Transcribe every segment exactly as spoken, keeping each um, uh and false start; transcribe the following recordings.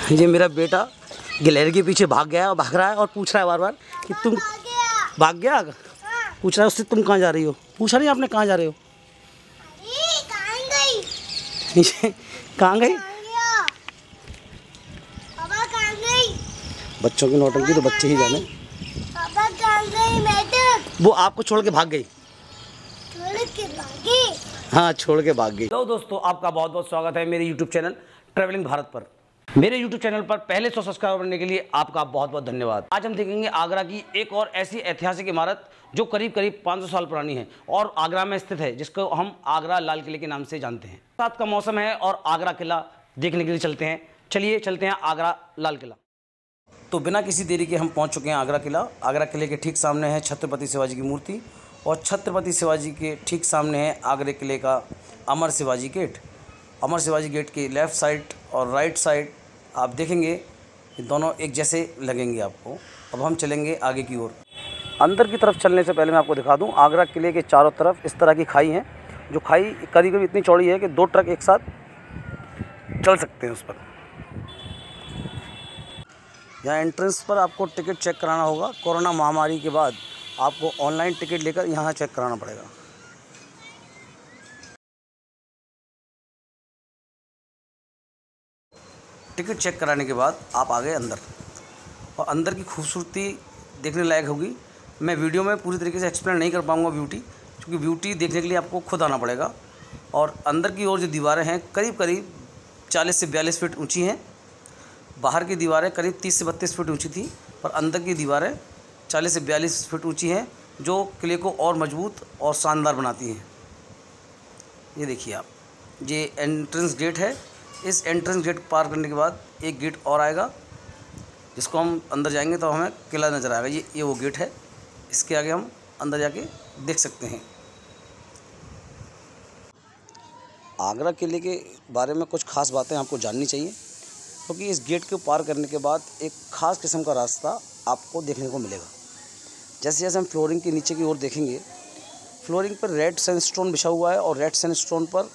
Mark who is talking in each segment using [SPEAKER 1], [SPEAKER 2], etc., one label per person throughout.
[SPEAKER 1] ये मेरा बेटा गिलहरी के पीछे भाग गया और भाग रहा है और पूछ रहा है बार बार कि तुम भाग गया। पूछ रहा है उससे तुम कहाँ जा रही हो। पूछा नहीं आपने कहाँ जा रहे हो। कहाँ गई? बच्चों की नौटंकी तो बच्चे ही जाने। वो आपको छोड़ के भाग गई।
[SPEAKER 2] छोड़ के भागी?
[SPEAKER 1] हाँ, छोड़ के भाग गई। तो दोस्तों, आपका बहुत बहुत स्वागत है मेरे यूट्यूब चैनल ट्रैवलिंग भारत पर। मेरे यूट्यूब चैनल पर पहले सौ सब्सक्राइबर बनने के लिए आपका बहुत बहुत धन्यवाद। आज हम देखेंगे आगरा की एक और ऐसी ऐतिहासिक इमारत जो करीब करीब पाँच सौ साल पुरानी है और आगरा में स्थित है, जिसको हम आगरा लाल किले के नाम से जानते हैं। रात का मौसम है और आगरा किला देखने के लिए चलते हैं। चलिए चलते हैं आगरा लाल किला। तो बिना किसी देरी के हम पहुंच चुके हैं आगरा किला। आगरा किले के ठीक सामने है छत्रपति शिवाजी की मूर्ति और छत्रपति शिवाजी के ठीक सामने है आगरा किले का अमर शिवाजी गेट। अमर शिवाजी गेट के लेफ़्ट साइड और राइट साइड आप देखेंगे ये दोनों एक जैसे लगेंगे आपको। अब हम चलेंगे आगे की ओर। अंदर की तरफ चलने से पहले मैं आपको दिखा दूं, आगरा किले के चारों तरफ इस तरह की खाई हैं, जो खाई करीब करीब इतनी चौड़ी है कि दो ट्रक एक साथ चल सकते हैं उस पर। यहाँ एंट्रेंस पर आपको टिकट चेक कराना होगा। कोरोना महामारी के बाद आपको ऑनलाइन टिकट लेकर यहाँ चेक कराना पड़ेगा। टिकट चेक कराने के बाद आप आ गए अंदर और अंदर की खूबसूरती देखने लायक होगी। मैं वीडियो में पूरी तरीके से एक्सप्लेन नहीं कर पाऊँगा ब्यूटी, क्योंकि ब्यूटी देखने के लिए आपको खुद आना पड़ेगा। और अंदर की ओर जो दीवारें हैं करीब करीब चालीस से बयालीस फीट ऊंची हैं। बाहर की दीवारें करीब तीस से बत्तीस फीट ऊंची थी, पर अंदर की दीवारें चालीस से बयालीस फीट ऊंची हैं, जो किले को और मजबूत और शानदार बनाती हैं। ये देखिए आप, ये एंट्रेंस गेट है। इस एंट्रेंस गेट पार करने के बाद एक गेट और आएगा, जिसको हम अंदर जाएंगे तो हमें किला नज़र आएगा। ये ये वो गेट है। इसके आगे हम अंदर जाके देख सकते हैं। आगरा किले के बारे में कुछ खास बातें आपको जाननी चाहिए, क्योंकि इस गेट को पार करने के बाद एक ख़ास किस्म का रास्ता आपको देखने को मिलेगा। जैसे जैसे हम फ्लोरिंग के नीचे की ओर देखेंगे, फ्लोरिंग पर रेड सैंडस्टोन बिछा हुआ है और रेड सैंडस्टोन पर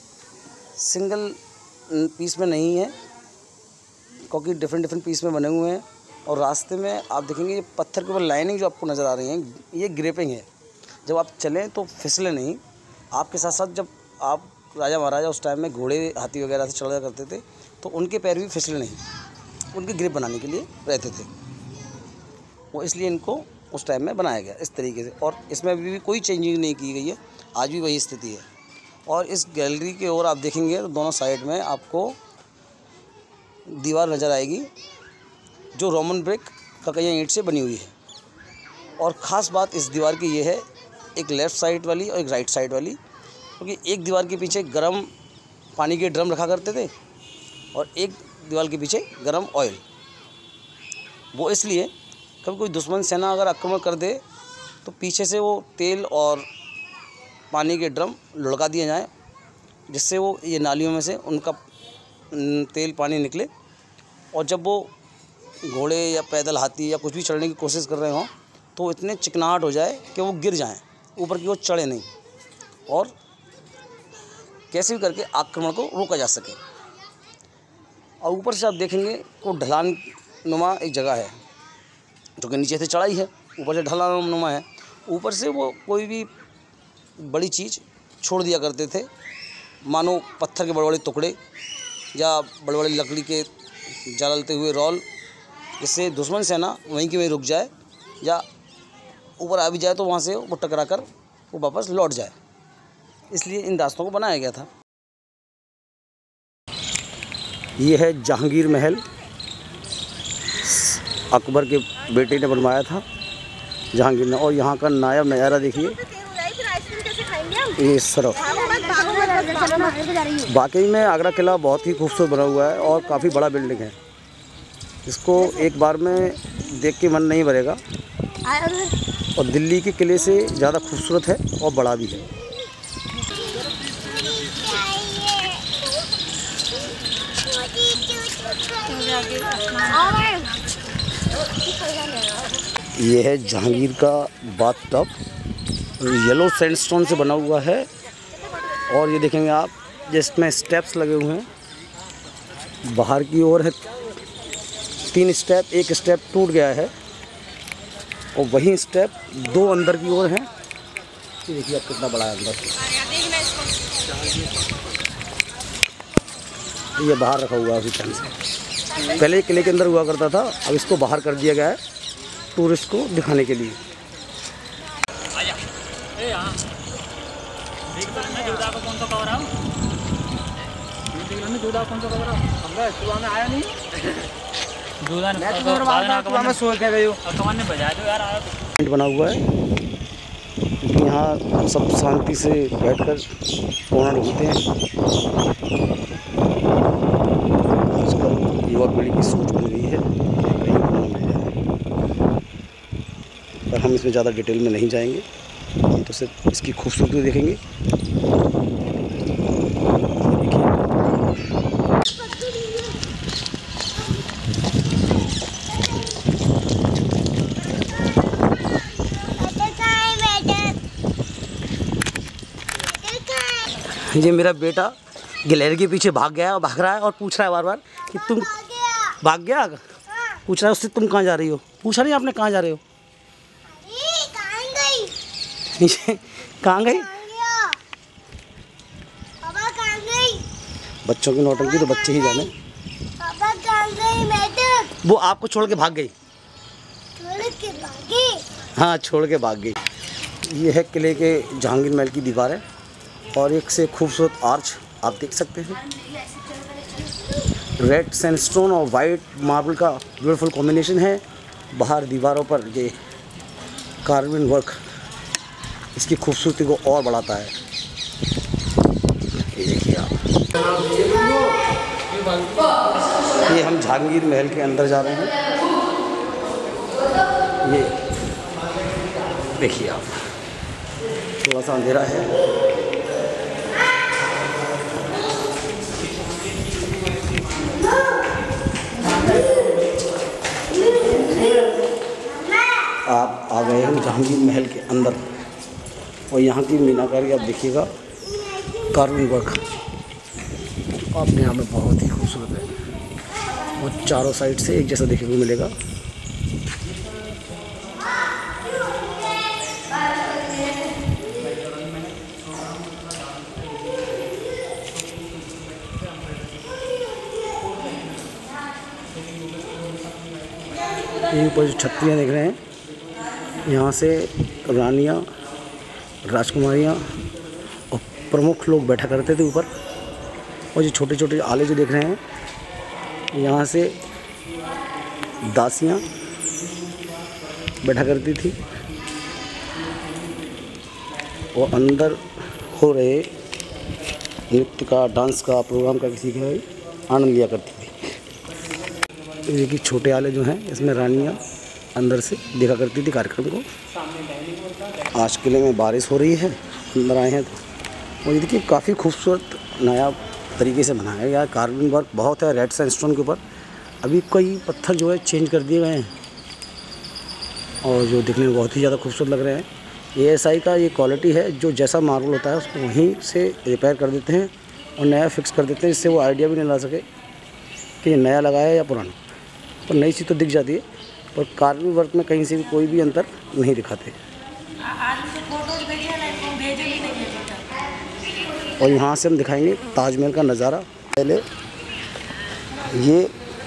[SPEAKER 1] सिंगल पीस में नहीं है, क्योंकि डिफरेंट डिफरेंट पीस में बने हुए हैं। और रास्ते में आप देखेंगे ये पत्थर के ऊपर लाइनिंग जो आपको नज़र आ रही हैं, ये ग्रेपिंग है। जब आप चलें तो फिसले नहीं। आपके साथ साथ जब आप राजा महाराजा उस टाइम में घोड़े हाथी वगैरह से चला करते थे, तो उनके पैर भी फिसले नहीं, उनकी ग्रिप बनाने के लिए रहते थे वो, इसलिए इनको उस टाइम में बनाया गया इस तरीके से। और इसमें अभी भी कोई चेंजिंग नहीं की गई है, आज भी वही स्थिति है। और इस गैलरी की ओर आप देखेंगे तो दोनों साइड में आपको दीवार नज़र आएगी, जो रोमन ब्रिक ककैया ईंट से बनी हुई है। और ख़ास बात इस दीवार की ये है, एक लेफ़्ट साइड वाली और एक राइट साइड वाली, क्योंकि एक दीवार के पीछे गर्म पानी के ड्रम रखा करते थे और एक दीवार के पीछे गर्म ऑयल। वो इसलिए कभी कोई दुश्मन सेना अगर आक्रमण कर दे तो पीछे से वो तेल और पानी के ड्रम लुढ़का दिए जाएं, जिससे वो ये नालियों में से उनका तेल पानी निकले। और जब वो घोड़े या पैदल हाथी या कुछ भी चढ़ने की कोशिश कर रहे हों तो इतने चिकनाहट हो जाए कि वो गिर जाएं, ऊपर की ओर चढ़े नहीं, और कैसे भी करके आक्रमण को रोका जा सके। और ऊपर से आप देखेंगे तो ढलान नुमा एक जगह है, जो कि नीचे से चढ़ाई है, ऊपर से ढलान नुमा है। ऊपर से वो कोई भी बड़ी चीज़ छोड़ दिया करते थे, मानो पत्थर के बड़े बड़े टुकड़े या बड़े बड़े लकड़ी के जलते हुए रॉल, जिससे दुश्मन सेना वहीं की वहीं रुक जाए या ऊपर आ भी जाए तो वहाँ से वो टकरा कर वो वापस लौट जाए। इसलिए इन रास्तों को बनाया गया था। ये है जहांगीर महल, अकबर के बेटे ने बनवाया था जहांगीर ने। और यहाँ का नायाब नज़ारा देखिए, ये सरफ वाकई में आगरा किला बहुत ही खूबसूरत बना हुआ है और काफ़ी बड़ा बिल्डिंग है। इसको एक बार में देख के मन नहीं भरेगा, और दिल्ली के किले से ज़्यादा खूबसूरत है और बड़ा भी है। ये है जहांगीर का बाथटब, येलो सैंडस्टोन से बना हुआ है। और ये देखेंगे आप, जिसमें स्टेप्स लगे हुए हैं। बाहर की ओर है तीन स्टेप, एक स्टेप टूट गया है और वही स्टेप दो अंदर की ओर हैं। ये देखिए अब कितना बड़ा है अंदर। ये बाहर रखा हुआ है अभी टाइम से। पहले ये किले के अंदर हुआ करता था, अब इसको बाहर कर दिया गया है टूरिस्ट को दिखाने के लिए। बना हुआ है क्योंकि यहाँ सब शांति से बैठकर कोना ढूंढते हैं। आजकल युवा पीढ़ी की सोच बन गई है कहीं घूमने मिल जाए, पर हम इसमें ज़्यादा डिटेल में नहीं जाएंगे, हम तो सिर्फ इसकी खूबसूरती देखेंगे। ये मेरा बेटा गिलहरी के पीछे भाग गया और भाग रहा है और पूछ रहा है बार बार कि तुम भाग गया। पूछ रहा है उससे तुम कहाँ जा रही हो। पूछा नहीं आपने कहाँ जा रहे हो। कहाँ गई? बच्चों की नौटंकी तो बच्चे ही जाने।
[SPEAKER 2] पापा कहाँ गई मैडम?
[SPEAKER 1] वो आपको छोड़ के भाग गई।
[SPEAKER 2] छोड़ के भागी?
[SPEAKER 1] हाँ, छोड़ के भाग गई। ये है किले के जहांगीर महल की दीवार है और एक से खूबसूरत आर्च आप देख सकते हैं। रेड सैंडस्टोन और वाइट मार्बल का ब्यूटीफुल कॉम्बिनेशन है। बाहर दीवारों पर ये कार्विंग वर्क इसकी खूबसूरती को और बढ़ाता है। ये देखिए आप, ये हम जहांगीर महल के अंदर जा रहे हैं। ये देखिए आप, थोड़ा सा अंधेरा है। आप आ गए हैं जहांगीर महल के अंदर और यहाँ की मीनाकारी आप देखिएगा, कार्विंग वर्क अपने यहाँ में बहुत ही खूबसूरत है और चारों साइड से एक जैसा देखने को मिलेगा। ये ऊपर जो छत्रियाँ देख रहे हैं, यहाँ से रानियाँ, राजकुमारियाँ और प्रमुख लोग बैठा करते थे ऊपर। और जो छोटे छोटे आले जो देख रहे हैं, यहाँ से दासियाँ बैठा करती थी और अंदर हो रहे नृत्य का, डांस का, प्रोग्राम का किसी का आनंद लिया करती थी। ये कि छोटे आले जो हैं, इसमें रानियाँ अंदर से देखा करती थी कार्यक्रम को। आज किले में बारिश हो रही है, अंदर आए हैं तो। और ये देखिए काफ़ी खूबसूरत नया तरीके से बनाया गया। कार्विंग वर्क बहुत है रेड सैंडस्टोन के ऊपर। अभी कई पत्थर जो है चेंज कर दिए गए हैं और जो दिखने में बहुत ही ज़्यादा खूबसूरत लग रहे हैं। ए एस आई का ये क्वालिटी है, जो जैसा मार्बल होता है उसको वहीं से रिपेयर कर देते हैं और नया फिक्स कर देते हैं, जिससे वो आइडिया भी नहीं ला सके कि ये नया लगाया है या पुराना। पर नई चीज़ तो दिख जाती है, पर कार्विंग वर्क में कहीं से भी कोई भी अंतर नहीं दिखाते। और यहाँ से हम दिखाएंगे ताजमहल का नज़ारा। पहले ये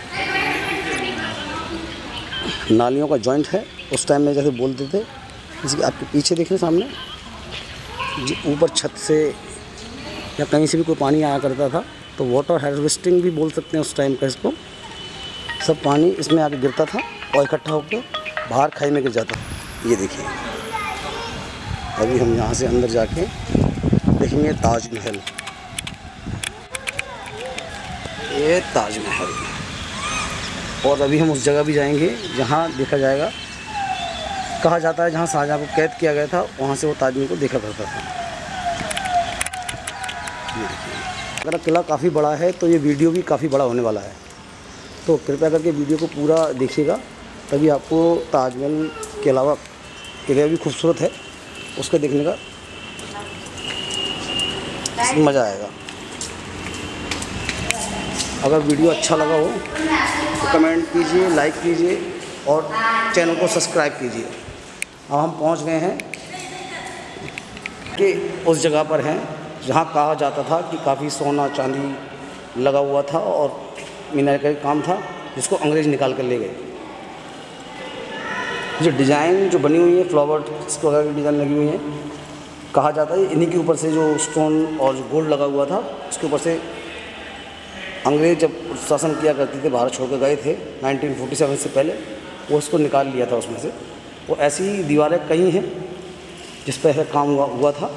[SPEAKER 1] नालियों का जॉइंट है, उस टाइम में जैसे बोलते थे, जैसे कि आपके पीछे देखें सामने, जी ऊपर छत से या कहीं से भी कोई पानी आया करता था तो वाटर हार्वेस्टिंग भी बोल सकते हैं उस टाइम का इसको। सब पानी इसमें आके गिरता था और इकट्ठा होकर बाहर खाई में गिर जाता। ये देखिए, अभी हम यहाँ से अंदर जाके देखेंगे ताजमहल। ये ताजमहल। और अभी हम उस जगह भी जाएंगे जहाँ देखा जाएगा, कहा जाता है जहाँ शाहजहाँ को कैद किया गया था, वहाँ से वो ताजमहल को देखा करता था। ये देखिए, अगर किला काफ़ी बड़ा है तो ये वीडियो भी काफ़ी बड़ा होने वाला है, तो कृपया करके वीडियो को पूरा देखिएगा, तभी आपको ताजमहल के अलावा किला भी खूबसूरत है उसका देखने का मज़ा आएगा। अगर वीडियो अच्छा लगा हो तो कमेंट कीजिए, लाइक कीजिए और चैनल को सब्सक्राइब कीजिए। अब हम पहुंच गए हैं कि उस जगह पर हैं जहां कहा जाता था कि काफ़ी सोना चांदी लगा हुआ था और मीनाकारी का काम था, जिसको अंग्रेज़ निकाल कर ले गए। जो डिज़ाइन जो बनी हुई है फ्लावर इस वगैरह की डिज़ाइन लगी हुई है, कहा जाता है इन्हीं के ऊपर से जो स्टोन और जो गोल्ड लगा हुआ था उसके ऊपर से अंग्रेज़ जब शासन किया करते थे, भारत छोड़ कर गए थे नाइनटीन फोर्टी सेवन से पहले, वो उसको निकाल लिया था उसमें से। वो ऐसी दीवारें कई हैं जिस पर ऐसा काम हुआ हुआ था।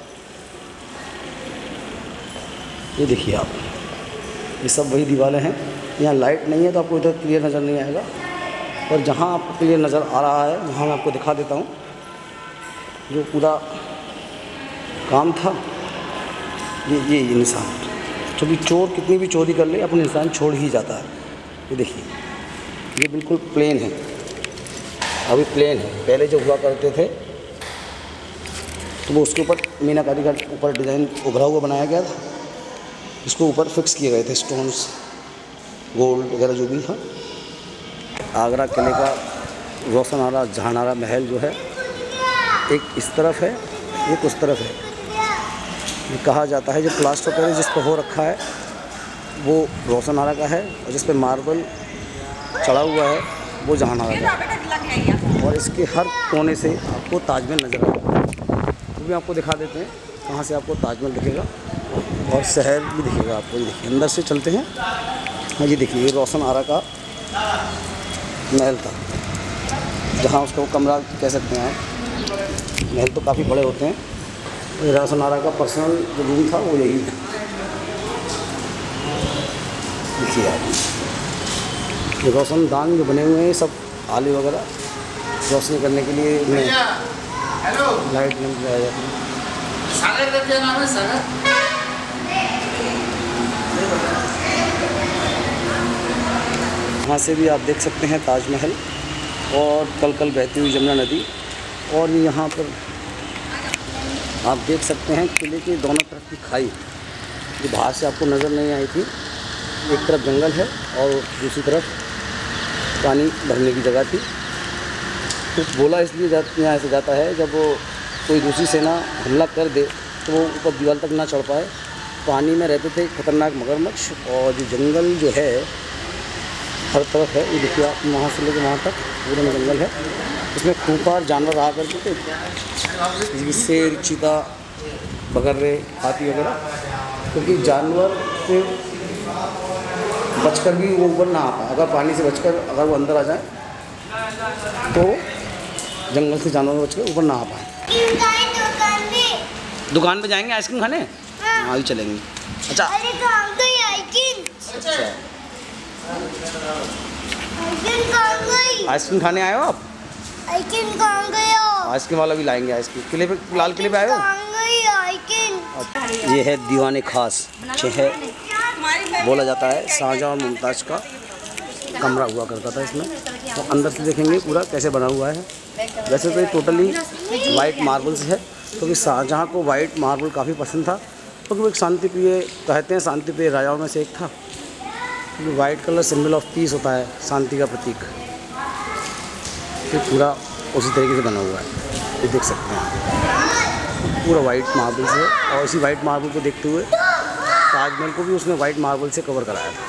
[SPEAKER 1] ये देखिए आप, ये सब वही दीवारें हैं। यहाँ लाइट नहीं है तो आपको इधर क्लियर नज़र नहीं आएगा, और जहाँ आपको क्लियर नज़र आ रहा है वहाँ मैं आपको दिखा देता हूँ जो पूरा काम था। ये ये ये निशान, क्योंकि चोर कितनी भी चोरी कर ले अपने निशान छोड़ ही जाता है। ये देखिए, ये बिल्कुल प्लेन है, अभी प्लेन है। पहले जो हुआ करते थे तो वो उसके ऊपर मीनाकारी का ऊपर डिज़ाइन उभरा हुआ बनाया गया था, इसको ऊपर फिक्स किए गए थे स्टोन्स, गोल्ड वगैरह जो भी था। आगरा किले का रोशनारा जहानारा महल जो है, एक इस तरफ है, एक उस तरफ है। ये कहा जाता है जो प्लास्टर पर जिस पर हो रखा है वो रोशनारा का है, और जिस पर मार्बल चढ़ा हुआ है वो जहानारा का है। और इसके हर कोने से आपको ताजमहल नज़र आएगा। वो भी आपको दिखा देते हैं कहाँ से आपको ताजमहल दिखेगा, और शहर भी दिखेगा आपको। ये देखिए, अंदर से चलते हैं। हाँ, ये देखिए, ये रोशनारा का महल था, जहाँ उसका वो कमरा कह सकते हैं आप। महल तो काफ़ी बड़े होते हैं, रोशनारा का पर्सनल जो रूम था वो यही है। देखिए आप, ये रोशनदान जो बने हुए हैं सब आले वगैरह रोशनी करने के लिए इनमें लाइट नहीं लगाया जाती है।
[SPEAKER 3] सागर का नाम है सागर।
[SPEAKER 1] यहाँ से भी आप देख सकते हैं ताजमहल और कल कल बहती हुई जमुना नदी। और यहाँ पर आप देख सकते हैं किले के दोनों तरफ की खाई, जो बाहर से आपको नज़र नहीं आई थी। एक तरफ जंगल है और दूसरी तरफ पानी भरने की जगह थी। तो बोला इसलिए जा, यहाँ से जाता है जब वो कोई दूसरी सेना हमला कर दे तो वो ऊपर दीवार तक ना चढ़ पाए। पानी में रहते थे खतरनाक मगरमच्छ, और जो जंगल जो है हर तरफ है। ये देखिए आप, वहाँ से लेकर वहाँ तक पूरा में जंगल है। इसमें खूंखार जानवर रहा करते थे, शेर, चीता, बगर्रे, हाथी वगैरह। क्योंकि जानवर से बचकर भी वो ऊपर ना आ पाए। अगर पानी से बचकर अगर वो अंदर आ जाए तो जंगल से जानवर बचकर ऊपर ना आ पाए।
[SPEAKER 2] दुकान पे
[SPEAKER 1] दुकान पे जाएंगे आइसक्रीम खाने?
[SPEAKER 2] हाँ।
[SPEAKER 1] हाँ, चलेंगे। अच्छा
[SPEAKER 2] अरे कहाँ गई आइसक्रीम?
[SPEAKER 1] अच्छा,
[SPEAKER 2] आइसक्रीम कहाँ गई?
[SPEAKER 1] आइसक्रीम खाने आए हो आप?
[SPEAKER 2] आइसक्रीम कहाँ गया?
[SPEAKER 1] आइसक्रीम वाला भी लाएंगे आइसक्रीम। किले पे, लाल किले पे आए हो?
[SPEAKER 2] कहाँ गई आइसक्रीम?
[SPEAKER 1] ये है दीवाने खास, ये है बोला जाता है शाहजहाँ और मुमताज़ का कमरा हुआ करता था इसमें। तो अंदर से देखेंगे पूरा कैसे बना हुआ है। वैसे तो ये टोटली वाइट मार्बल्स है, क्योंकि तो शाहजहाँ को वाइट मार्बल काफ़ी पसंद था, क्योंकि तो वो एक शांति प्रिय कहते हैं, शांति प्रिय राजाओं में से एक था। क्योंकि white colour symbol of peace होता है, शांति का प्रतीक। तो पूरा उसी तरीके से बना हुआ है, ये देख सकते हैं पूरा वाइट मार्बल से। और इसी वाइट मार्बल को देखते हुए ताजमहल को भी उसने वाइट मार्बल से कवर कराया था।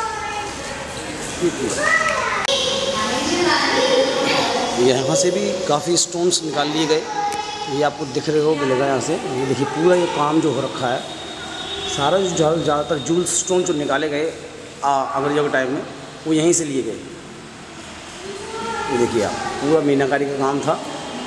[SPEAKER 1] यहाँ से भी काफ़ी स्टोन्स निकाल लिए गए, ये आपको दिख रहे हो मिलेगा यहाँ से। ये देखिए पूरा ये काम जो हो रखा है, सारा जो ज़्यादातर जूल स्टोन जो निकाले गए अंग्रेजों के टाइम में वो यहीं से लिए गए। ये देखिए आप, पूरा मीनाकारी का काम था।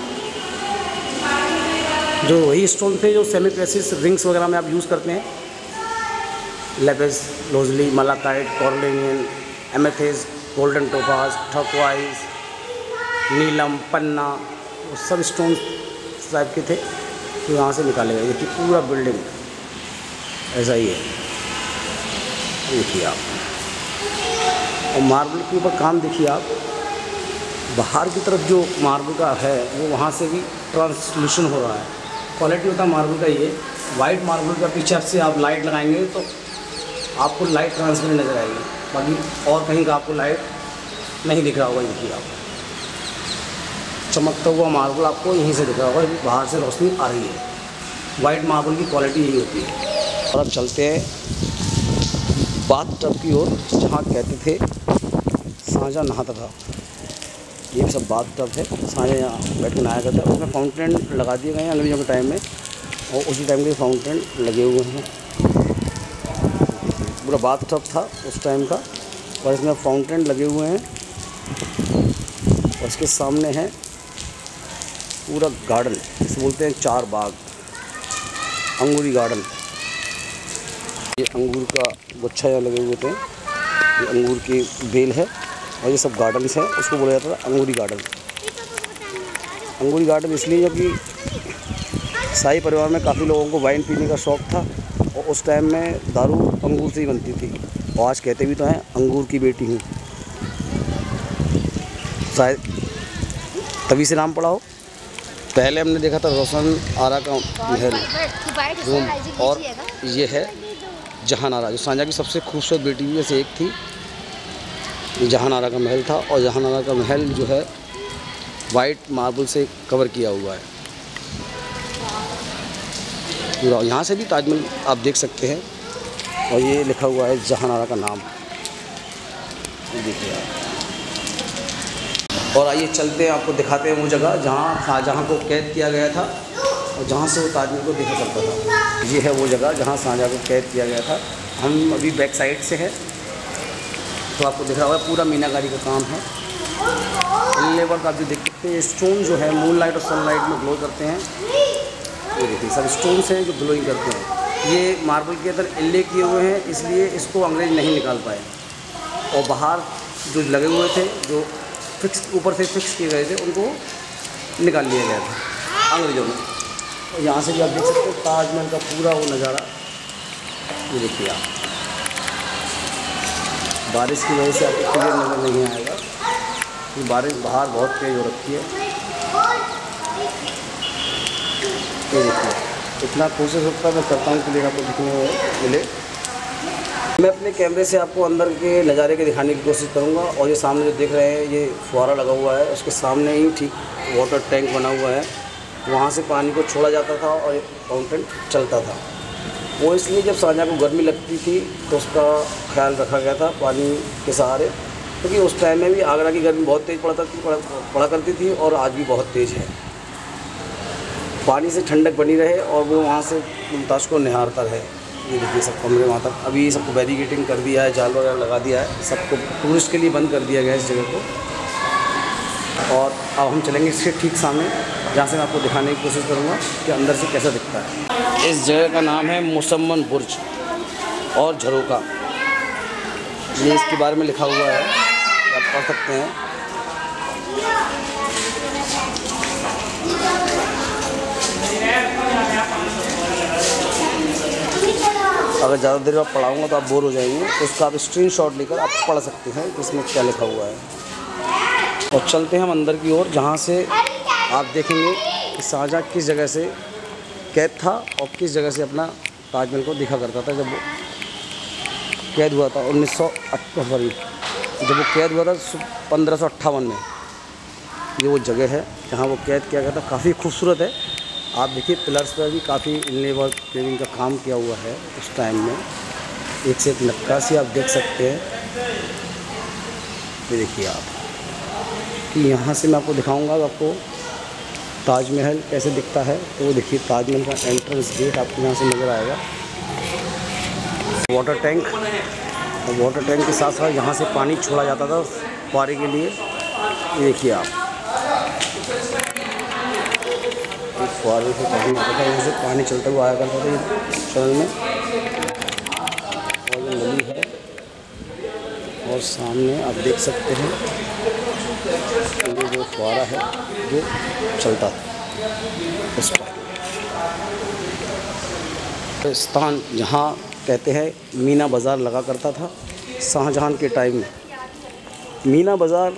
[SPEAKER 1] जो वही स्टोन थे जो सेमी प्रेसिस रिंग्स वगैरह में आप यूज़ करते हैं, lapis lazuli, malachi, carnelian, amethyst, golden topaz, turquoise, नीलम, पन्ना, वो सब स्टोन टाइप के थे तो यहाँ से निकाले गए। देखिए पूरा बिल्डिंग ऐसा ही है, देखिए आप। और मार्बल के ऊपर काम देखिए आप, बाहर की तरफ जो मार्बल का है वो वहाँ से भी ट्रांसल्यूशन हो रहा है। क्वालिटी होता है मार्बल का ये। वाइट मार्बल का पीछे से आप लाइट लगाएंगे तो आपको लाइट ट्रांसपेरेंट नज़र आएगी। बाकी और कहीं का आपको लाइट नहीं दिख रहा होगा। देखिए आप, चमकता हुआ मार्बल आपको यहीं से दिख रहा होगा, बाहर से रोशनी आ रही है। वाइट मार्बल की क्वालिटी यही होती है। और अब चलते हैं बाथ टब की ओर, जहाँ कहते थे सांझा नहाता था। ये सब बाथ टब है, सांझा यहाँ बैठ कर नहाया करता है। उसमें फाउंटेन लगा दिए गए हैं अंग्रेज़ों के टाइम में, और उसी टाइम के फाउंटेन लगे हुए हैं। पूरा बाथ टब था उस टाइम का, और इसमें फाउंटेन लगे हुए हैं। और इसके सामने है पूरा गार्डन, इसे बोलते हैं चार बाग, अंगूरी गार्डन। ये अंगूर का गुच्छा यहाँ लगे हुए थे, ये अंगूर की बेल है, और ये सब गार्डन्स हैं, उसको बोला जाता था अंगूरी गार्डन। अंगूरी गार्डन इसलिए क्योंकि शाही परिवार में काफ़ी लोगों को वाइन पीने का शौक़ था, और उस टाइम में दारू अंगूर से ही बनती थी। और आज कहते भी तो हैं अंगूर की बेटी हूँ, शायद तभी से नाम पड़ा हो। पहले हमने देखा था रोशन आरा का महल रूम, और ये है जहान आरा, जो सांझा की सबसे खूबसूरत बेटी में से एक थी। जहान आरा का महल था, और जहान आरा का महल जो है वाइट मार्बल से कवर किया हुआ है पूरा। यहाँ से भी ताजमहल आप देख सकते हैं, और ये लिखा हुआ है जहान आरा का नाम, देखिए आप। और आइए चलते हैं, आपको दिखाते हैं वो जगह जहाँ शाहजहाँ को कैद किया गया था, और जहाँ से वो ताजमहल को देखा करता था। ये है वो जगह जहाँ शाहजहाँ को कैद किया गया था। हम अभी बैक साइड से हैं, तो आपको दिख रहा होगा पूरा मीनाकारी का काम है। लेबर का आप जो देख सकते हैं, स्टोन जो है मून लाइट और सनलाइट में ग्लो करते हैं। ये देखिए सब स्टोन्स हैं जो ग्लोइंग करते हैं। ये मार्बल के अंदर इल्ले किए हुए हैं, इसलिए इसको अंग्रेज नहीं निकाल पाए। और बाहर जो लगे हुए थे, जो फिक्स ऊपर से फिक्स किए गए थे, उनको निकाल लिया गया था अंग्रेज़ों ने। और यहाँ से भी आप देख सकते हो ताजमहल का पूरा वो नज़ारा। ये देखिए आप, बारिश की वजह से आपको क्लियर नज़र नहीं आएगा, कि बारिश बाहर बहुत तेज़ हो रखी है। ये देखिए, इतना कोशिश होता है मैं करता हूँ क्लियर आपको दिखने में मिले। मैं अपने कैमरे से आपको अंदर के नज़ारे के दिखाने की कोशिश करूंगा। और ये सामने जो देख रहे हैं, ये फुहारा लगा हुआ है, उसके सामने ही ठीक वाटर टैंक बना हुआ है। वहाँ से पानी को छोड़ा जाता था और फाउंटेन चलता था। वो इसलिए जब शाहजहाँ को गर्मी लगती थी तो उसका ख्याल रखा गया था पानी के सहारे, क्योंकि उस टाइम में भी आगरा की गर्मी बहुत तेज़ पड़ता थी पड़ा, पड़ा करती थी, और आज भी बहुत तेज़ है। पानी से ठंडक बनी रहे और वो वहाँ से मुमताज़ को निहारता रहे। ये देखिए सब कमरे वहाँ तक, अभी सबको बैरिकेडिंग कर दिया है, जाल वगैरह लगा दिया है, सबको टूरिस्ट के लिए बंद कर दिया गया है इस जगह को। और अब हम चलेंगे इसके ठीक सामने, जहाँ से मैं आपको दिखाने की कोशिश करूँगा कि अंदर से कैसा दिखता है। इस जगह का नाम है मुसम्मन बुर्ज और झरोका। ये इसके बारे में लिखा हुआ है, आप पढ़ सकते हैं। अगर ज़्यादा देर आप पढ़ाऊँगा तो आप बोर हो जाएंगे, तो उसका आप स्क्रीनशॉट लेकर आप पढ़ सकते हैं कि इसमें क्या लिखा हुआ है। और चलते हैं हम अंदर की ओर, जहाँ से आप देखेंगे कि शाहजहाँ किस जगह से कैद था और किस जगह से अपना ताजमहल को देखा करता था। जब वो कैद हुआ था उन्नीस सौ अट्ठावन जब वो कैद हुआ था पंद्रह सौ अट्ठावन में, ये वो जगह है जहाँ वो कैद किया गया था। काफ़ी खूबसूरत है, आप देखिए पिलर्स पर भी काफ़ी इनले वर्क पेविंग का काम किया हुआ है उस टाइम में। एक से एक नक्काशी आप देख सकते हैं। ये देखिए आप कि यहाँ से मैं आपको दिखाऊंगा आपको ताजमहल कैसे दिखता है। तो वो देखिए ताजमहल का एंट्रेंस गेट आपको यहाँ से नज़र आएगा। वाटर टैंक, और वाटर टैंक के साथ साथ यहाँ से पानी छोड़ा जाता था फुहारे के लिए। ये देखिए आप, एक फुहारे से पानी आता था, यहाँ से पानी चलता हुआ आया करता था चल में। और ये नदी है, और सामने आप देख सकते हैं ये जो फुहारा है जो चलता था उस पर। स्थान जहाँ कहते हैं मीना बाज़ार लगा करता था शाहजहाँ के टाइम में। मीना बाज़ार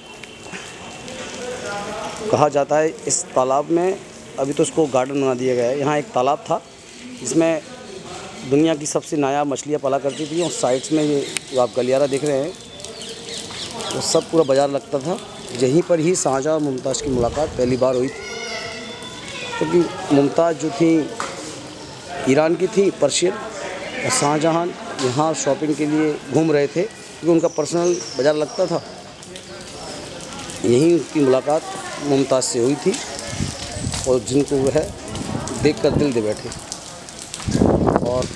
[SPEAKER 1] कहा जाता है इस तालाब में, अभी तो उसको गार्डन बना दिया गया है। यहाँ एक तालाब था जिसमें दुनिया की सबसे नायाब मछलियाँ पला करती थी, और साइड्स में ये जो आप गलियारा देख रहे हैं वो सब पूरा बाज़ार लगता था। यहीं पर ही शाहजहाँ और मुमताज़ की मुलाकात पहली बार हुई थी, क्योंकि तो मुमताज़ जो थी ईरान की थी, पर्शियन, और शाहजहाँ यहाँ शॉपिंग के लिए घूम रहे थे क्योंकि उनका पर्सनल बाज़ार लगता था। यहीं उनकी मुलाकात मुमताज़ से हुई थी और जिनको वह देखकर दिल दे बैठे। और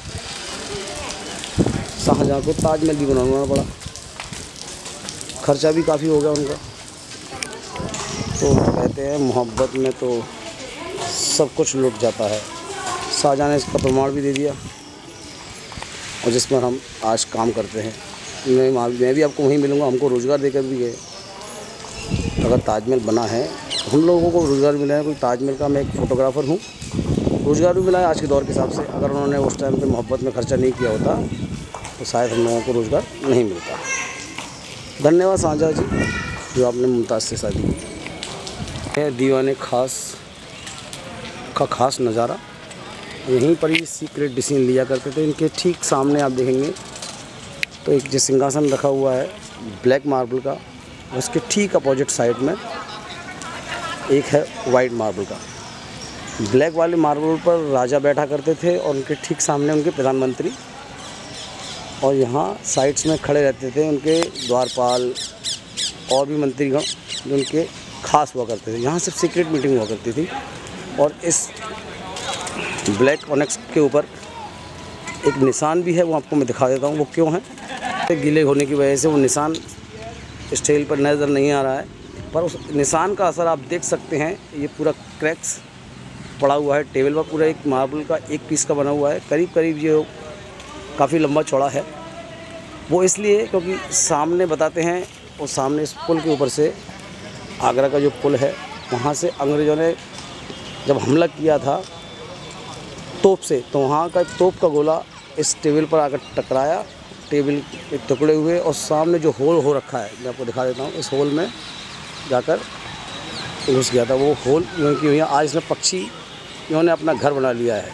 [SPEAKER 1] शाहजहाँ को ताजमहल भी बनवाना पड़ा, खर्चा भी काफ़ी हो गया उनका। तो कहते हैं मोहब्बत में तो सब कुछ लुट जाता है। शाहजहाँ ने इसका प्रमाण भी दे दिया, और जिस पर हम आज काम करते हैं। मैं मैं भी आपको वहीं मिलूँगा, हमको रोज़गार देकर भी गए। अगर ताजमहल बना है तो हम लोगों को रोज़गार मिला है। कोई ताजमहल का, मैं एक फ़ोटोग्राफ़र हूँ, रोज़गार भी मिला है आज के दौर के हिसाब से। अगर उन्होंने उस टाइम पे मोहब्बत में खर्चा नहीं किया होता तो शायद हम लोगों को रोज़गार नहीं मिलता। धन्यवाद शाहजहाँ जी, जो आपने मुमताज़ से शादी की। दीवाने खास का खास नज़ारा, यहीं पर ही सीक्रेट डिसीजन लिया करते थे। इनके ठीक सामने आप देखेंगे तो एक जो सिंहासन रखा हुआ है ब्लैक मार्बल का, उसके ठीक अपोजिट साइड में एक है वाइट मार्बल का। ब्लैक वाले मार्बल पर राजा बैठा करते थे और उनके ठीक सामने उनके प्रधानमंत्री, और यहाँ साइड्स में खड़े रहते थे उनके द्वारपाल और भी मंत्रीगण जो उनके खास हुआ करते थे। यहाँ सिर्फ सीक्रेट मीटिंग हुआ करती थी। और इस ब्लैक ऑनेक्स के ऊपर एक निशान भी है, वो आपको मैं दिखा देता हूँ वो क्यों है। गीले होने की वजह से वो निशान स्टेल पर नज़र नहीं आ रहा है, पर उस निशान का असर आप देख सकते हैं। ये पूरा क्रैक्स पड़ा हुआ है टेबल पर, पूरा एक मार्बल का एक पीस का बना हुआ है। करीब करीब ये काफ़ी लंबा चौड़ा है। वो इसलिए क्योंकि सामने बताते हैं, और सामने इस पुल के ऊपर से, आगरा का जो पुल है, वहाँ से अंग्रेज़ों ने जब हमला किया था तोप से, तो वहाँ का तोप का गोला इस टेबल पर आकर टकराया, टेबल के टुकड़े हुए, और सामने जो होल हो रखा है मैं आपको दिखा देता हूँ, इस होल में जाकर घुस गया था। वो होल क्योंकि यहाँ आज इसमें पक्षी इन्होंने अपना घर बना लिया है,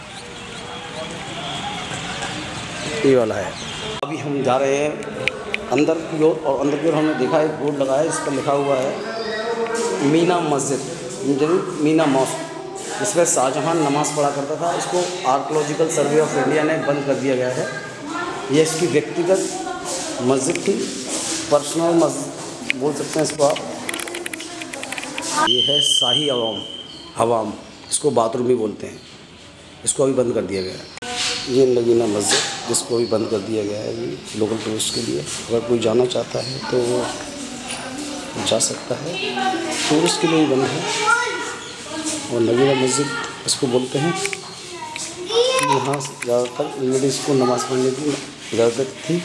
[SPEAKER 1] ये वाला है। अभी हम जा रहे हैं अंदर की ओर, और अंदर की ओर हमने देखा एक बोर्ड लगा है, इस पर लिखा हुआ है मीना मस्जिद, जरूर मीना मॉस्क, जिसमें शाहजहाँ नमाज़ पढ़ा करता था। इसको आर्कोलॉजिकल सर्वे ऑफ इंडिया ने बंद कर दिया गया है। ये इसकी व्यक्तिगत मस्जिद थी, पर्सनल मस्जिद बोल सकते हैं इसको आप। ये है शाही अवाम हवाम, इसको बाथरूम भी बोलते हैं, इसको अभी बंद कर दिया गया है। ये नगीना मस्जिद, जिसको भी बंद कर दिया गया है ये लोकल टूरिस्ट के लिए। अगर कोई जाना चाहता है तो वो जा सकता है, टूरिस्ट के लिए ही बंद है। और नगीना मस्जिद इसको बोलते हैं। यहाँ ज़्यादातर लेडीज़ को नमाज़ पढ़ने की इजाज़त थी।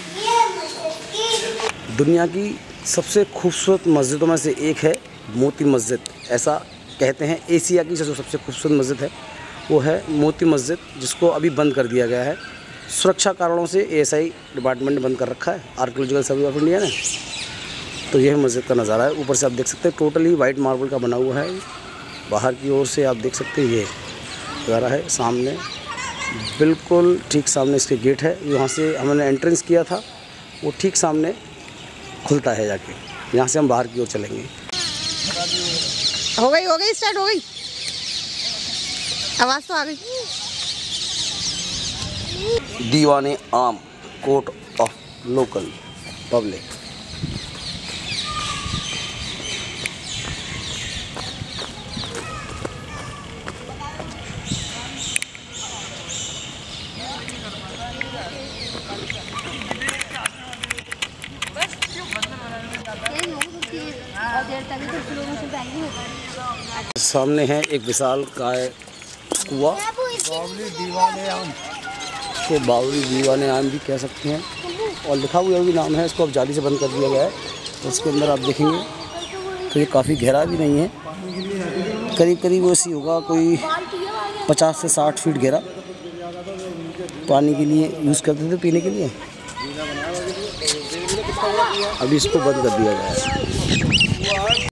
[SPEAKER 1] दुनिया की सबसे खूबसूरत मस्जिदों में से एक है मोती मस्जिद, ऐसा कहते हैं। एशिया की जो सबसे खूबसूरत मस्जिद है वो है मोती मस्जिद, जिसको अभी बंद कर दिया गया है सुरक्षा कारणों से। एएसआई डिपार्टमेंट ने बंद कर रखा है, आर्कोलॉजिकल सर्वे ऑफ इंडिया ने। तो यह मस्जिद का नज़ारा है, ऊपर से आप देख सकते हैं टोटली वाइट मार्बल का बना हुआ है। बाहर की ओर से आप देख सकते हैं ये नज़ारा है। सामने बिल्कुल ठीक सामने इसके गेट है, यहाँ से हमने एंट्रेंस किया था, वो ठीक सामने खुलता है जाके। यहाँ से हम बाहर की ओर चलेंगे।
[SPEAKER 4] हो गई हो गई स्टार्ट हो गई, आवाज़ तो आ गई।
[SPEAKER 1] दीवाने आम, कोर्ट ऑफ लोकल पब्लिक। सामने है एक विशाल काय कुआं, बावली दीवाने आम के बावली दीवाने आम भी कह सकते हैं, और लिखा हुआ भी नाम है। इसको अब जाली से बंद कर दिया गया है। तो उसके अंदर आप देखेंगे तो ये काफ़ी गहरा भी नहीं है, करीब करीब वैसी होगा कोई पचास से साठ फीट गहरा। पानी के लिए यूज़ करते थे, पीने के लिए। अभी इसको बंद कर दिया गया है।